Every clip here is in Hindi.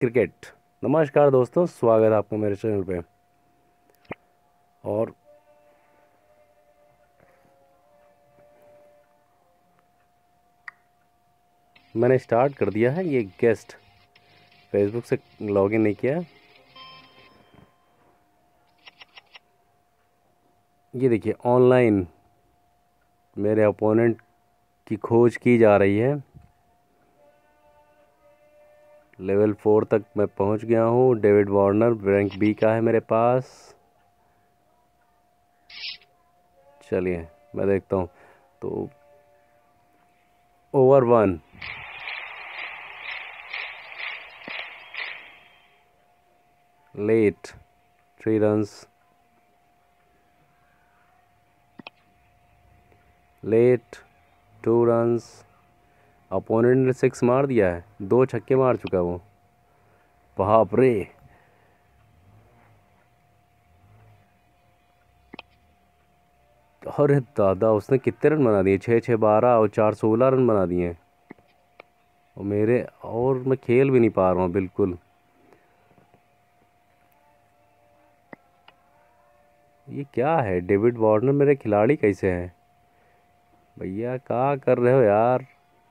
क्रिकेट। नमस्कार दोस्तों, स्वागत है आपका मेरे चैनल पे। और मैंने स्टार्ट कर दिया है। ये गेस्ट फेसबुक से लॉगिन नहीं किया है। ये देखिए, ऑनलाइन मेरे अपोनेंट की खोज की जा रही है। लेवल 4 तक मैं पहुंच गया हूँ। डेविड वार्नर रैंक बी का है मेरे पास। चलिए मैं देखता हूँ। तो over 1, let 3 runs, let 2 runs. Opponent ने 6 मार दिया है, 2 छक्के मार चुका है वो। बाप रे! अरे दादा, उसने कितने रन बना दिए? 6 6 12 और 4 16 रन बना दिए। और मैं खेल भी नहीं पा रहा हूँ बिल्कुल। ये क्या है? डेविड वार्नर मेरे खिलाड़ी कैसे हैं? भैया क्या कर रहे हो यार?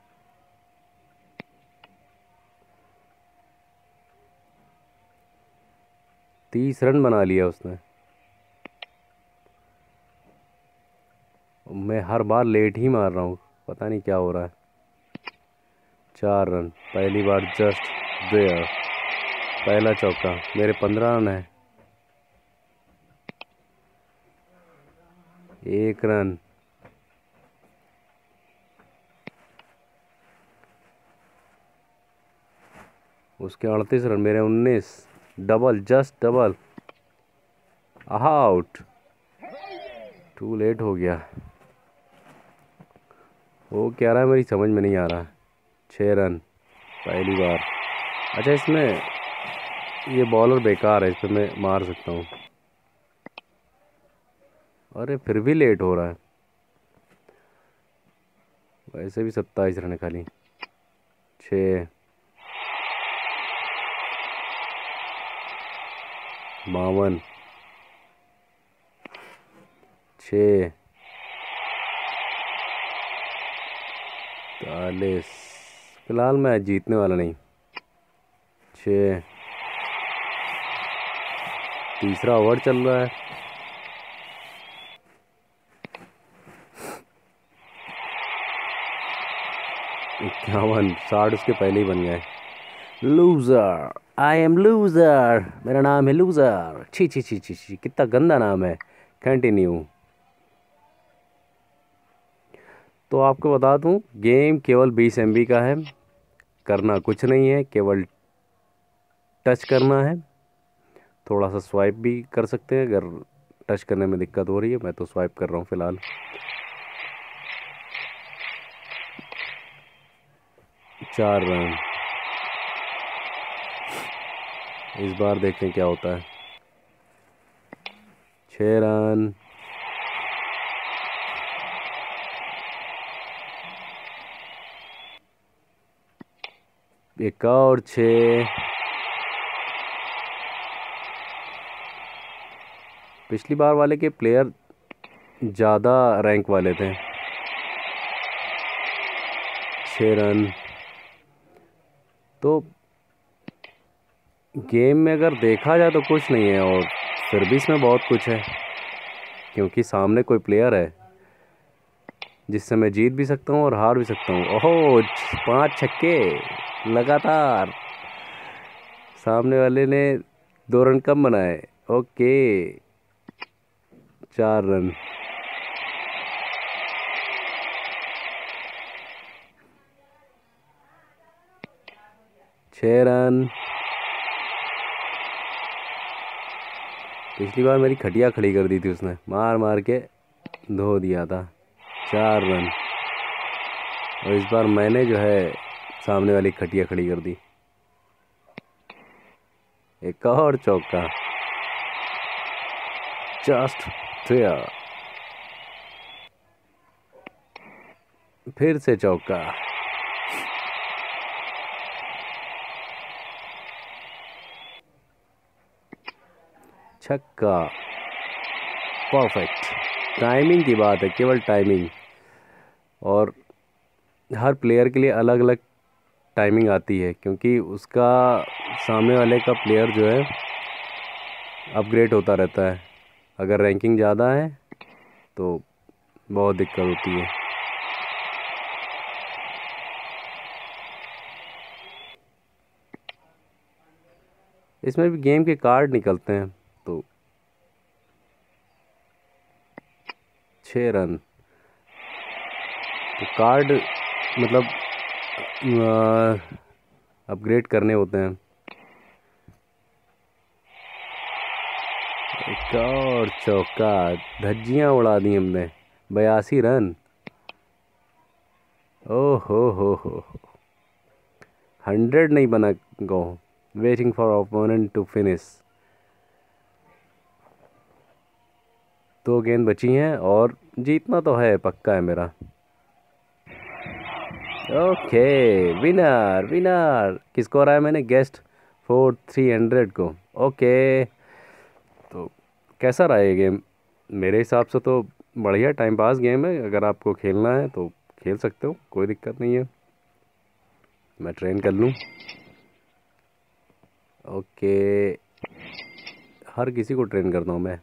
30 रन बना लिया उसने। मैं हर बार लेट ही मार रहा हूँ, पता नहीं क्या हो रहा है। 4 रन, पहली बार जस्ट देयर। पहला चौका, मेरे 15 रन है। 1 रन। उसके 38 रन, मेरे 19। Double, just double. Out. Too late हो गया। वो क्या रहा है मेरी समझ में नहीं आ रहा। 6 रन, पहली बार। अच्छा, इसमें ये बॉलर बेकार है, इस पर मैं मार सकता हूँ। अरे फिर भी लेट हो रहा है। वैसे भी 27 रन है खाली। 6, 52, 6, 43। फिलहाल मैं जीतने वाला नहीं। 6, तीसरा ओवर चल रहा है। 51, 60 उसके पहले ही बन गए। लूज़र, आई एम लूज़र, मेरा नाम है लूज़र। छी छी छी छी छी, कितना गंदा नाम है। कंटिन्यू। तो आपको बता दूं, गेम केवल 20 MB का है। करना कुछ नहीं है, केवल टच करना है। थोड़ा सा स्वाइप भी कर सकते हैं अगर टच करने में दिक्कत हो रही है। मैं तो स्वाइप कर रहा हूँ फिलहाल। 4 रन। इस बार देखते हैं क्या होता है। 6 रन। एक और 6। पिछली बार वाले के प्लेयर ज़्यादा रैंक वाले थे। 6 रन। तो गेम में अगर देखा जाए तो कुछ नहीं है, और फिर भी इसमें बहुत कुछ है, क्योंकि सामने कोई प्लेयर है जिससे मैं जीत भी सकता हूँ और हार भी सकता हूँ। ओहो, 5 छक्के लगातार। सामने वाले ने 2 रन कम बनाए। ओके। 4 रन। 6 रन। पिछली बार मेरी खटिया खड़ी कर दी थी उसने, मार मार के धो दिया था। 4 रन। और इस बार मैंने जो है सामने वाली खटिया खड़ी कर दी। एक और चौका, जस्ट फेयर। फिर से चौका। छक्का, परफेक्ट। टाइमिंग की बात है, केवल टाइमिंग। और हर प्लेयर के लिए अलग अलग टाइमिंग आती है, क्योंकि उसका सामने वाले का प्लेयर जो है अपग्रेड होता रहता है। अगर रैंकिंग ज़्यादा है तो बहुत दिक्कत होती है। इसमें भी गेम के कार्ड निकलते हैं। तो 6 रन। तो कार्ड मतलब अपग्रेड करने होते हैं। एक और चौका, धज्जियाँ उड़ा दी हमने। 82 रन। ओह हो 100 नहीं बना। Go waiting for opponent to finish. 2 गेंद बची हैं और जीतना तो है, पक्का है मेरा। Okay, winner winner. किसको हराया मैंने? गेस्ट फॉर 300 को। ओके, तो कैसा रहा ये गेम? मेरे हिसाब से तो बढ़िया टाइम पास गेम है। अगर आपको खेलना है तो खेल सकते हो, कोई दिक्कत नहीं है। मैं ट्रेन कर लूँ। ओके, हर किसी को ट्रेन करता हूँ मैं।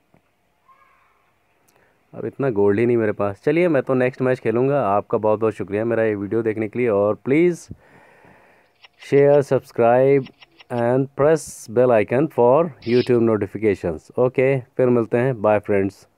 अब इतना गोल्ड ही नहीं मेरे पास। चलिए, मैं तो नेक्स्ट मैच खेलूँगा। आपका बहुत बहुत शुक्रिया मेरा ये वीडियो देखने के लिए। और please share, subscribe and press bell icon for YouTube notifications. Okay, फिर मिलते हैं। Bye friends.